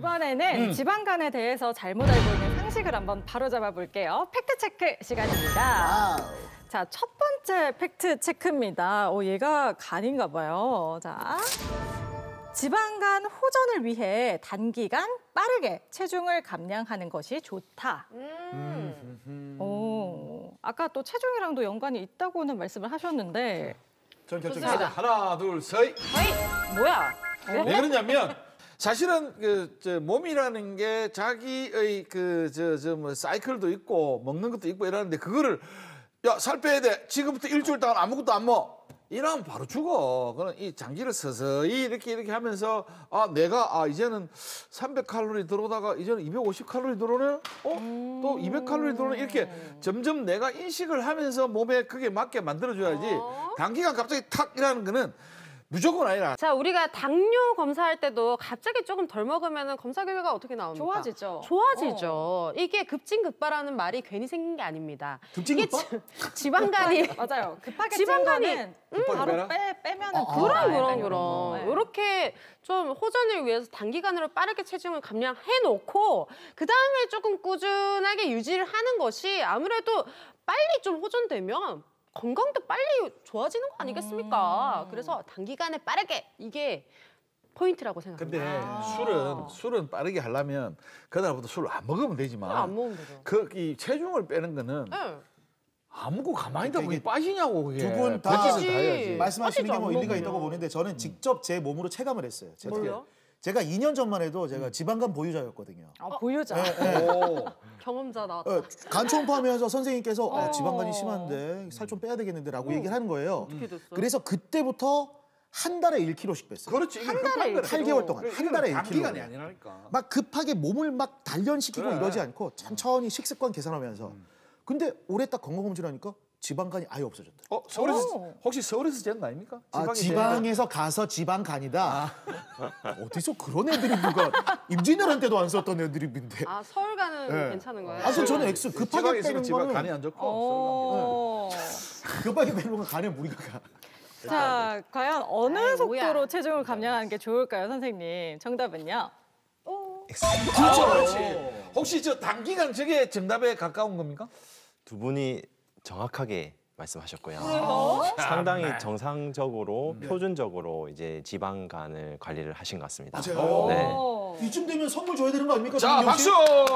이번에는 지방간에 대해서 잘못 알고 있는 상식을 한번 바로잡아 볼게요. 팩트체크 시간입니다. 자, 첫 번째 팩트체크입니다. 얘가 간인가 봐요. 자, 지방간 호전을 위해 단기간 빠르게 체중을 감량하는 것이 좋다. 아까 또 체중이랑도 연관이 있다고는 말씀을 하셨는데. 전 결정했습니다. 하나, 둘, 셋. 뭐야? 왜 그러냐면 사실은 몸이라는 게 자기의 뭐 사이클도 있고 먹는 것도 있고 이러는데 그거를 야, 살 빼야 돼. 지금부터 일주일 동안 아무것도 안 먹어. 이러면 바로 죽어. 그런 이 장기를 서서히 이렇게 하면서 내가 이제는 300칼로리 들어오다가 이제는 250칼로리 들어오네. 또 200칼로리 들어오네. 이렇게 점점 내가 인식을 하면서 몸에 그게 맞게 만들어줘야지. 단기간 갑자기 탁 이라는 거는 무조건 아니라. 자, 우리가 당뇨 검사할 때도 갑자기 조금 덜 먹으면 검사 결과가 어떻게 나옵니까? 좋아지죠. 좋아지죠. 이게 급진급발하는 말이 괜히 생긴 게 아닙니다. 급진급발? 지방간이 맞아요. 급하게 지방간이 바로 빼면은 그럼. 이렇게 좀 호전을 위해서 단기간으로 빠르게 체중을 감량해놓고 그 다음에 조금 꾸준하게 유지를 하는 것이 아무래도 빨리 좀 호전되면 건강도 빨리 좋아지는 거 아니겠습니까? 그래서 단기간에 빠르게 이게 포인트라고 생각합니다. 근데 술은 빠르게 하려면 그날부터 술을 안 먹으면 되지만 안 먹으면 되죠. 이 체중을 빼는 거는 안 먹고 가만히 있다 보니 빠지냐고 그게. 두 분 다 말씀하시는 게 뭐 일리가 있다고 보는데 저는 직접 제 몸으로 체감을 했어요. 제가 2년 전만 해도 제가 지방간 보유자였거든요. 보유자. 경험자 나왔다. 간 초음파하면서 선생님께서 지방간이 심한데 살 좀 빼야 되겠는데라고 얘기를 하는 거예요. 어떻게 됐어요? 그래서 그때부터 한 달에 1kg씩 뺐어요. 그렇지. 한 달에 8개월 동안 한 달에 1kg. 단기간이 아니라니까. 막 급하게 몸을 막 단련시키고 이러지 않고 천천히 식습관 개선하면서. 근데 올해 딱 건강검진하니까 지방간이 아예 없어졌다. 혹시 서울에서 재는 거 아닙니까? 지방에서 가서 지방간이다. 어디서 그런 애들이 누가 임진왜란때도 안 썼던 애들인데. 서울 가는 괜찮은 거예요? 저는 X 급하게 빼는 지방 거는 간이 안 좋고 급하게 빼는 건 간에 무리가 가. 자, 과연 어느 속도로 뭐야. 체중을 감량하는 게 좋을까요, 선생님? 정답은요? 그렇지. 혹시 단기간 저게 정답에 가까운 겁니까? 두 분이 정확하게 말씀하셨고요. 상당히 정상적으로 표준적으로 이제 지방간을 관리를 하신 것 같습니다. 맞아요. 이쯤 되면 선물 줘야 되는 거 아닙니까? 자, 박수!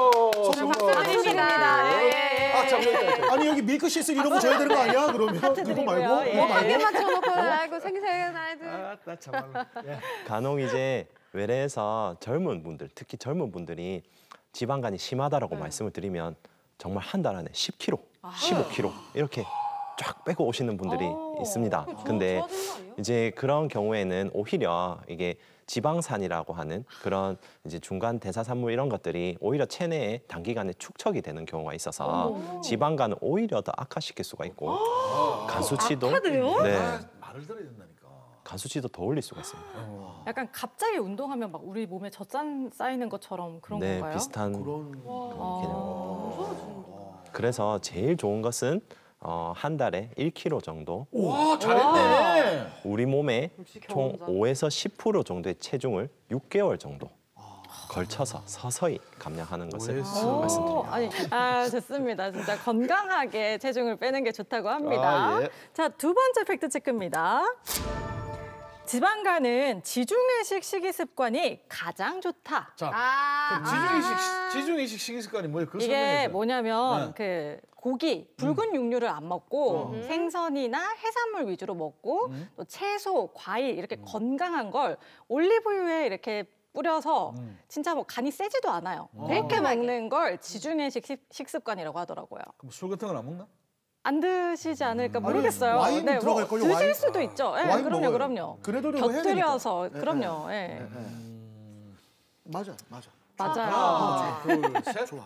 드립니다. 아니 여기 밀크시슬 이런 거 줘야 되는 거 아니야? 그러면 이거 말고 한 개만 쳐놓고 아이고 생생한 아이들. 간혹 이제 외래에서 젊은 분들, 특히 젊은 분들이 지방간이 심하다라고 말씀을 드리면 정말 한 달 안에 10kg, 15kg 이렇게 쫙 빼고 오시는 분들이 있습니다. 근데 이제 그런 경우에는 오히려 이게 지방산이라고 하는 그런 이제 중간 대사산물 이런 것들이 오히려 체내에 단기간에 축적이 되는 경우가 있어서 지방간을 오히려 더 악화시킬 수가 있고 간 수치도 말을 들어야 된다니까. 간 수치도 더 올릴 수가 있습니다. 약간 갑자기 운동하면 막 우리 몸에 젖산 쌓이는 것처럼 그런 건가요? 비슷한 그런 개념. 그래서 제일 좋은 것은 한 달에 1kg 정도. 와, 잘했네. 우리 몸에 총 경험자. 5에서 10% 정도의 체중을 6개월 정도 걸쳐서 서서히 감량하는 것을 말씀드립니다. 좋습니다. 진짜 건강하게 체중을 빼는 게 좋다고 합니다. 자, 두 번째 팩트 체크입니다. 지방간은 지중해식 식이 습관이 가장 좋다. 지중해식 식이 습관이 뭐예요? 이게 뭐냐면 고기, 붉은 육류를 안 먹고 생선이나 해산물 위주로 먹고 또 채소, 과일 이렇게 건강한 걸 올리브유에 이렇게 뿌려서 진짜 뭐 간이 세지도 않아요. 그렇게 먹는 걸 지중해식 식습관이라고 하더라고요. 그럼 술 같은 건 안 먹나? 안 드시지 않을까 모르겠어요. 와인 들어갈 걸요, 드실 와인? 수도 있죠. 와인 먹어요. 그럼요. 그래도 해야 되니까. 곁들여서 그럼요. 맞아. 맞아요. 하나, 둘, 셋. 좋아.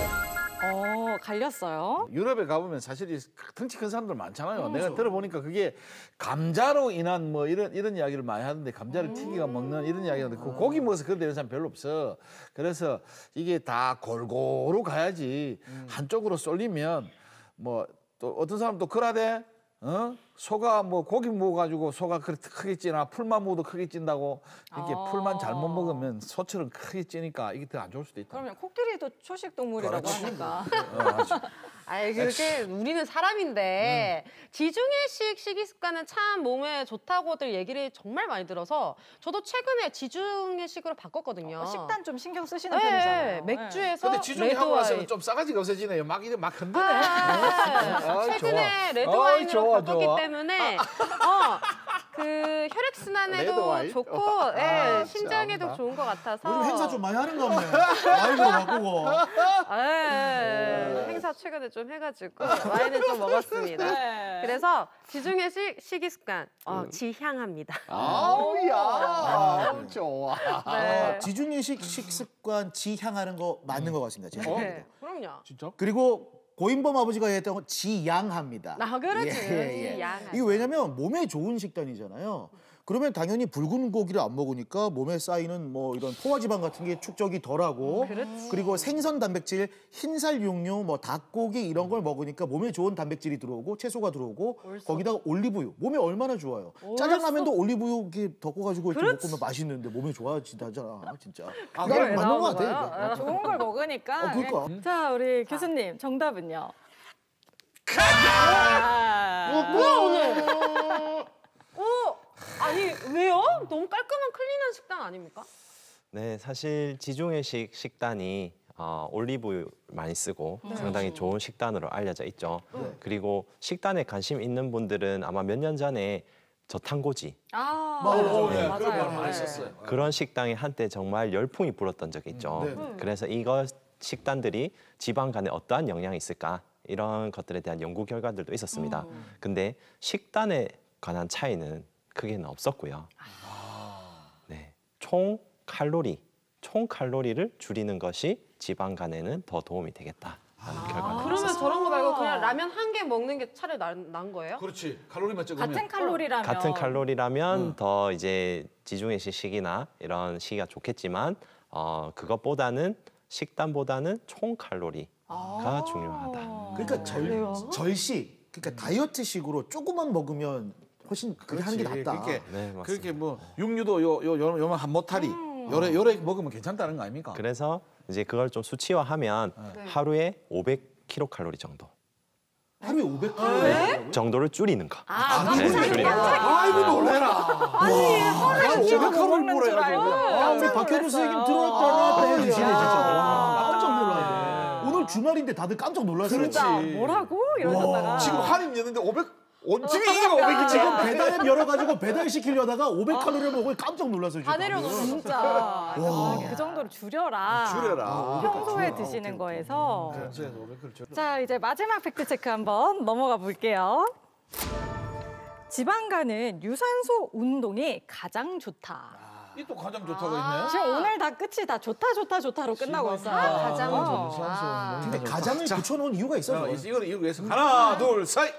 갈렸어요. 유럽에 가보면 사실 이 덩치 큰 사람들 많잖아요. 내가 들어보니까 그게 감자로 인한 뭐 이런 이야기를 많이 하는데 감자를 튀기가 먹는 이런 이야기 하는데 그 고기 먹어서 그런 되는 사람 별로 없어. 그래서 이게 다 골고루 가야지 한쪽으로 쏠리면 뭐 또 어떤 사람 또 그라대 소가 뭐 고기 먹어가지고 소가 그렇게 크게 찌나 풀만 먹어도 크게 찐다고 이렇게 풀만 잘못 먹으면 소처럼 크게 찌니까 이게 더 안 좋을 수도 있다. 그러면 코끼리도 초식 동물이라고 그렇지. 하니까. 아이 그렇게 우리는 사람인데 지중해식 식이 습관은 참 몸에 좋다고들 얘기를 정말 많이 들어서 저도 최근에 지중해식으로 바꿨거든요. 식단 좀 신경 쓰시는 네, 편이잖아요. 맥주에서 근데 지중해 하고 레드 나서는 와인. 좀 싸가지가 없어지네요. 막 이래 막 흔드네. 최근에 레드 좋아. 와인으로 좋아, 바꿨기 좋아. 때문에 그 혈액 레드 순환에도 와인? 좋고 아, 심장에도 참나. 좋은 것 같아서 요즘 행사 좀 많이 하는 거 같네. 와인으로 바꾸고. 행사 최근에 좀 해가지고 와인을 좀 먹었습니다. 네. 그래서 지중해식 식이 습관 지향합니다. 아우야, 좋아. 네. 지중해식 식습관 지향하는 거 맞는 것 같습니다. 제 생각에도. 네, 그럼요. 진짜? 그리고 고인범 아버지가 했던 건 지양합니다. 아, 그렇지. 지양하죠. 이게 왜냐면 몸에 좋은 식단이잖아요. 그러면 당연히 붉은 고기를 안 먹으니까 몸에 쌓이는 뭐 이런 포화지방 같은 게 축적이 덜하고 그렇지. 그리고 생선 단백질, 흰살 육류, 뭐 닭고기 이런 걸 먹으니까 몸에 좋은 단백질이 들어오고 채소가 들어오고 거기다가 올리브유 몸에 얼마나 좋아요. 짜장라면도 올리브유 이렇게 덮어가지고 이렇게 그렇지. 먹으면 맛있는데 몸에 좋아지다잖아 진짜. 그걸 왜 맞는 나온 것 거예요? 같아. 좋은 걸 먹으니까. 그러니까. 자, 우리 교수님 정답은요. 뭐야 오늘? 아니 왜요? 너무 깔끔한 클린한 식단 아닙니까? 네, 사실 지중해식 식단이 올리브유 많이 쓰고 상당히 좋은 식단으로 알려져 있죠. 그리고 식단에 관심 있는 분들은 아마 몇 년 전에 저탄고지 맞아요. 네, 그런 말 맞아요. 많이 썼어요. 그런 식당이 한때 정말 열풍이 불었던 적이 있죠. 그래서 이거 식단들이 지방 간에 어떠한 영향이 있을까 이런 것들에 대한 연구 결과들도 있었습니다. 근데 식단에 관한 차이는 크게는 없었고요. 네, 총 칼로리를 줄이는 것이 지방 간에는 더 도움이 되겠다라는 결과가 그러면 있었습니다. 저런 거 말고 그냥 라면 한 개 먹는 게 차라리 난 거예요? 그렇지. 칼로리만 적으면. 같은 칼로리라면. 같은 칼로리라면 더 이제 지중해식 식이나 이런 식이가 좋겠지만 그것보다는 식단보다는 총 칼로리가 중요하다. 그러니까 절식, 그러니까 다이어트식으로 조금만 먹으면 훨씬 그렇게 하는 게 그렇지. 낫다. 그렇게, 네, 맞습니다. 그렇게 뭐 육류도 요만 한 모타리 요래 먹으면 괜찮다는 거 아닙니까? 그래서 이제 그걸 좀 수치화하면 하루에 500kcal 정도 하루에 500kg. 정도를 줄이는 거. 깜짝이야. 줄이는 거. 아이고 놀래라. 아니, 하루에 500kcal 먹는 줄 알고. 우리 박혜주 선생님 들어왔다 나왔다 해주시네 진짜. 와, 깜짝 놀랐네. 오늘 주말인데 다들 깜짝 놀랐어요. 진짜 뭐라고? 이러셨다가. 지금 한입 였는데 500 지금 이게 500이지. 지금 배달앱 열어가지고 배달시키려다가 500칼로리를 먹고 깜짝 놀랐어요. 다 지금. 내려놓는 진짜. 그 정도로 줄여라. 줄여라. 평소에 드시는 거에서. 그래서 500kcal 줄여. 자, 이제 마지막 팩트 체크 한번 넘어가 볼게요. 지방간은 유산소 운동이 가장 좋다. 이 또 가장 좋다고 있네. 지금 오늘 다 끝이 다 좋다로 끝나고 있어요. 가장 어. 좋다. 근데 가장을 붙여놓은 이유가 있어요. 이거는 이거 위해서 하나 둘 셋.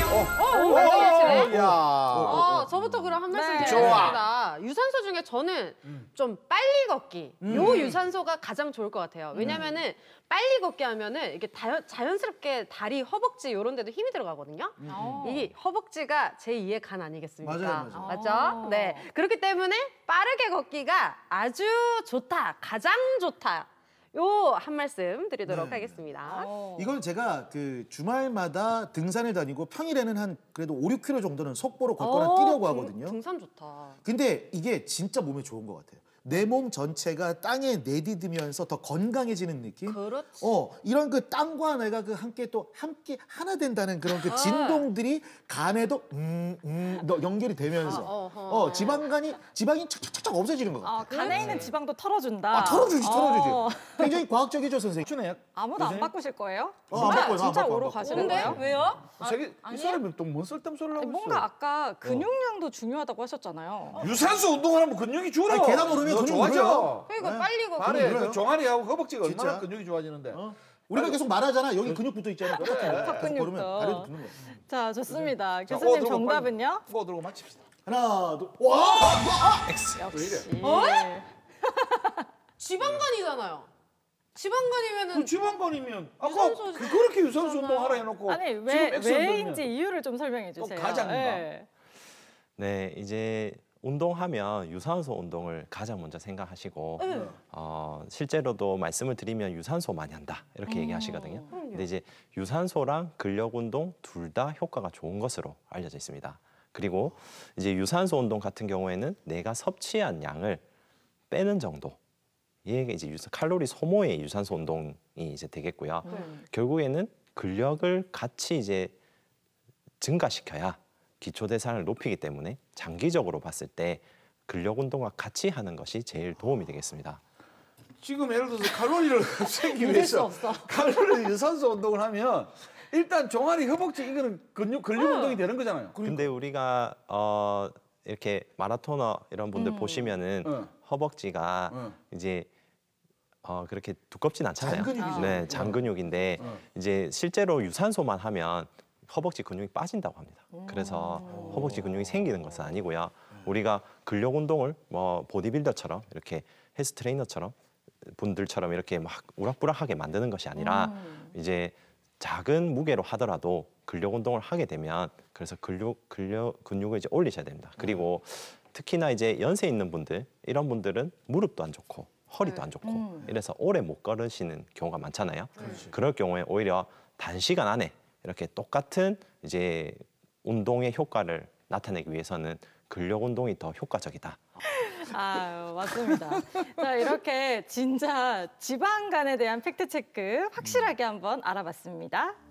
야. 저부터 그럼 한 말씀 네. 드리겠습니다. 유산소 중에 저는 좀 빨리 걷기. 요 유산소가 가장 좋을 것 같아요. 왜냐면은 빨리 걷기 하면은 이게 자연스럽게 다리, 허벅지 이런 데도 힘이 들어가거든요. 이 허벅지가 제2의 간 아니겠습니까? 맞아요. 맞죠? 네. 그렇기 때문에 빠르게 걷기가 아주 좋다. 가장 좋다. 요 한 말씀 드리도록 하겠습니다. 이건 제가 그 주말마다 등산을 다니고 평일에는 한 그래도 5, 6km 정도는 속보로 걷거나 뛰려고 하거든요. 등산 좋다. 근데 이게 진짜 몸에 좋은 것 같아요. 내 몸 전체가 땅에 내디디면서 더 건강해지는 느낌? 그렇지. 이런 그 땅과 내가 그 함께 하나 된다는 그런 그 진동들이 간에도 연결이 되면서 지방이 착착착착 없어지는 것 같아요. 간에 있는 지방도 털어준다. 털어주지. 굉장히 과학적이죠, 선생님. 주네. 아무도 안 바꾸실 거예요? 안 바꿔요, 진짜 안 바꿔, 오로 안 바꿔. 가시는 근데 거예요? 왜요? 자기 이 사람이 또 뭔 쓸데없는 소리를 하고 있어. 뭔가 아까 근육량도 중요하다고 하셨잖아요. 유산소 운동을 하면 근육이 줄어. 아니, 계단 오르면 너 근육이 좋아져. 늘어요. 그러니까 빨리 걷기. 발에 늘어요. 그 종아리하고 허벅지가 진짜? 얼마나 근육이 좋아지는데. 우리가 계속 말하잖아. 여기 근육 붙어 있잖아요. 턱 근육도. 걸으면 다리도 붙는 거야. 자, 좋습니다. 자, 교수님 들고 정답은요? 빨리 들고 맞춥시다. 하나, 둘, 와! 왜 이래? 네. 지방간이잖아요. 지방간이면은 그 지방간이면 아까 유산소 그렇게 유산소 운동하라 해놓고 아니 지금 왜 엑셀 왜인지 이유를 좀 설명해 또 주세요. 가장인가? 예. 네, 이제 운동하면 유산소 운동을 가장 먼저 생각하시고 실제로도 말씀을 드리면 유산소 많이 한다 이렇게 얘기하시거든요. 근데 이제 유산소랑 근력 운동 둘 다 효과가 좋은 것으로 알려져 있습니다. 그리고 이제 유산소 운동 같은 경우에는 내가 섭취한 양을 빼는 정도. 이게 이제 칼로리 소모의 유산소 운동이 이제 되겠고요. 결국에는 근력을 같이 이제 증가시켜야 기초 대사량을 높이기 때문에 장기적으로 봤을 때 근력 운동과 같이 하는 것이 제일 도움이 되겠습니다. 지금 예를 들어서 칼로리를 세기 믿을 수 위해서 없어. 칼로리 유산소 운동을 하면 일단 종아리, 허벅지 이거는 근육 운동이 되는 거잖아요. 근데 우리가 이렇게 마라토너 이런 분들 보시면은 허벅지가 이제 그렇게 두껍진 않잖아요. 장근육이죠. 네, 장근육인데 이제 실제로 유산소만 하면 허벅지 근육이 빠진다고 합니다. 그래서 허벅지 근육이 생기는 것은 아니고요. 우리가 근력 운동을 뭐 보디빌더처럼 이렇게 헬스 트레이너처럼 분들처럼 이렇게 막 우락부락하게 만드는 것이 아니라 이제 작은 무게로 하더라도 근력 운동을 하게 되면 그래서 근육을 이제 올리셔야 됩니다. 그리고 특히나 이제 연세 있는 분들 이런 분들은 무릎도 안 좋고 허리도 안 좋고 이래서 오래 못 걸으시는 경우가 많잖아요. 그럴 경우에 오히려 단시간 안에 이렇게 똑같은 이제 운동의 효과를 나타내기 위해서는 근력 운동이 더 효과적이다. 아, 맞습니다. 자, 이렇게 진짜 지방간에 대한 팩트 체크 확실하게 한번 알아봤습니다.